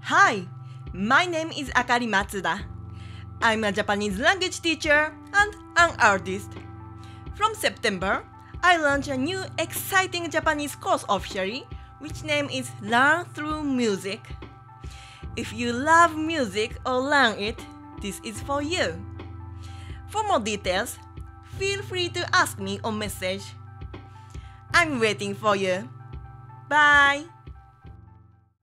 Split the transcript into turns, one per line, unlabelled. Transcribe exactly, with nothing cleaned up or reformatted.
Hi, my name is Akari Matsuda. I'm a Japanese language teacher and an artist. From September, I launched a new exciting Japanese course officially, which name is Learn Through Music. If you love music or learn it, this is for you. For more details, feel free to ask me on message. I'm waiting for you. Bye!